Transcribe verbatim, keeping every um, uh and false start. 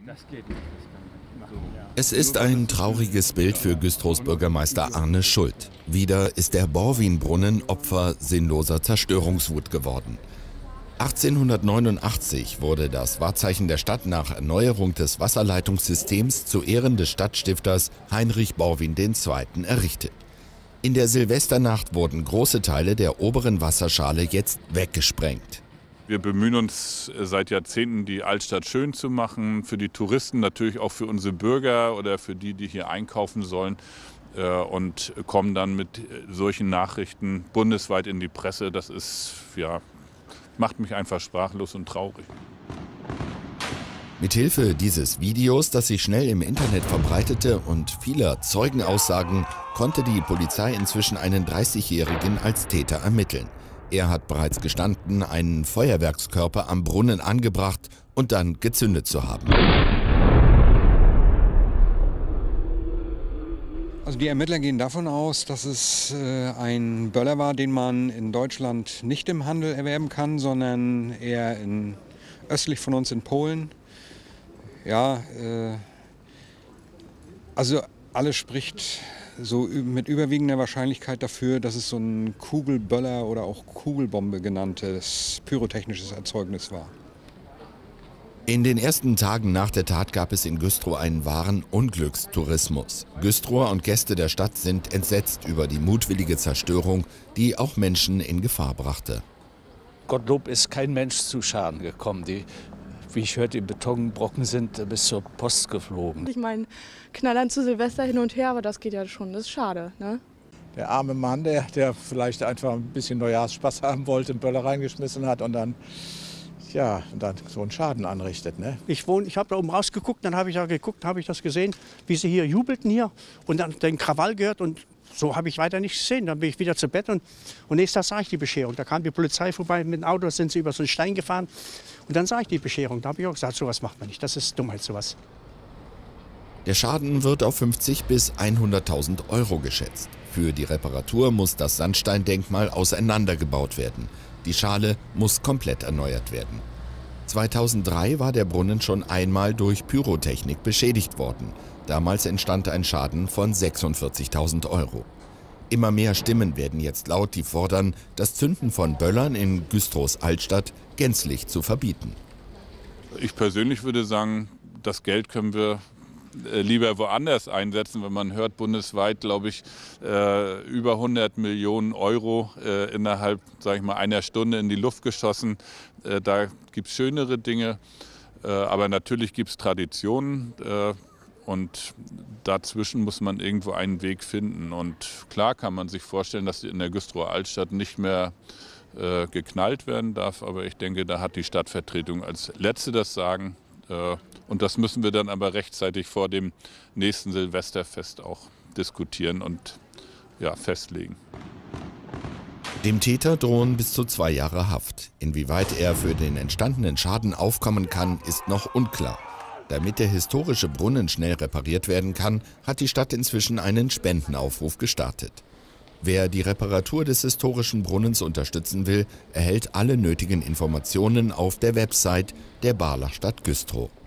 Es ist ein trauriges Bild für Güstrows Bürgermeister Arne Schuld. Wieder ist der Borwin-Brunnen Opfer sinnloser Zerstörungswut geworden. achtzehnhundertneunundachtzig wurde das Wahrzeichen der Stadt nach Erneuerung des Wasserleitungssystems zu Ehren des Stadtstifters Heinrich Borwin der Zweite errichtet. In der Silvesternacht wurden große Teile der oberen Wasserschale jetzt weggesprengt. Wir bemühen uns seit Jahrzehnten, die Altstadt schön zu machen, für die Touristen, natürlich auch für unsere Bürger oder für die, die hier einkaufen sollen, und kommen dann mit solchen Nachrichten bundesweit in die Presse. Das ist, ja, macht mich einfach sprachlos und traurig. Mithilfe dieses Videos, das sich schnell im Internet verbreitete, und vieler Zeugenaussagen konnte die Polizei inzwischen einen dreißigjährigen als Täter ermitteln. Er hat bereits gestanden, einen Feuerwerkskörper am Brunnen angebracht und dann gezündet zu haben. Also die Ermittler gehen davon aus, dass es äh, ein Böller war, den man in Deutschland nicht im Handel erwerben kann, sondern eher in, östlich von uns in Polen. Ja, äh, also alles spricht so mit überwiegender Wahrscheinlichkeit dafür, dass es so ein Kugelböller oder auch Kugelbombe genanntes pyrotechnisches Erzeugnis war. In den ersten Tagen nach der Tat gab es in Güstrow einen wahren Unglückstourismus. Güstrower und Gäste der Stadt sind entsetzt über die mutwillige Zerstörung, die auch Menschen in Gefahr brachte. Gottlob ist kein Mensch zu Schaden gekommen. Die, wie ich hörte, die Betonbrocken sind bis zur Post geflogen. Ich meine, knallern zu Silvester hin und her, aber das geht ja schon, das ist schade, ne? Der arme Mann, der, der vielleicht einfach ein bisschen Neujahrsspaß haben wollte, einen Böller reingeschmissen hat und dann, ja, und dann so einen Schaden anrichtet. Ne? Ich wohne, ich habe da oben rausgeguckt, dann habe ich da geguckt, habe ich das gesehen, wie sie hier jubelten hier und dann den Krawall gehört und so habe ich weiter nichts gesehen. Dann bin ich wieder zu Bett und, und nächstes Tag sah ich die Bescherung. Da kam die Polizei vorbei mit dem Auto, sind sie über so einen Stein gefahren und dann sah ich die Bescherung. Da habe ich auch gesagt, sowas macht man nicht, das ist Dummheit, sowas. Der Schaden wird auf fünfzig bis hunderttausend Euro geschätzt. Für die Reparatur muss das Sandsteindenkmal auseinandergebaut werden. Die Schale muss komplett erneuert werden. zweitausenddrei war der Brunnen schon einmal durch Pyrotechnik beschädigt worden. Damals entstand ein Schaden von sechsundvierzigtausend Euro. Immer mehr Stimmen werden jetzt laut, die fordern, das Zünden von Böllern in Güstrows Altstadt gänzlich zu verbieten. Ich persönlich würde sagen, das Geld können wir lieber woanders einsetzen. Wenn man hört, bundesweit, glaube ich, äh, über hundert Millionen Euro äh, innerhalb, sage ich mal, einer Stunde in die Luft geschossen. Äh, da gibt es schönere Dinge, äh, aber natürlich gibt es Traditionen äh, und dazwischen muss man irgendwo einen Weg finden. Und klar kann man sich vorstellen, dass in der Güstrower Altstadt nicht mehr äh, geknallt werden darf, aber ich denke, da hat die Stadtvertretung als Letzte das Sagen. Und das müssen wir dann aber rechtzeitig vor dem nächsten Silvesterfest auch diskutieren und ja, festlegen. Dem Täter drohen bis zu zwei Jahre Haft. Inwieweit er für den entstandenen Schaden aufkommen kann, ist noch unklar. Damit der historische Brunnen schnell repariert werden kann, hat die Stadt inzwischen einen Spendenaufruf gestartet. Wer die Reparatur des historischen Brunnens unterstützen will, erhält alle nötigen Informationen auf der Website der Barlachstadt Güstrow.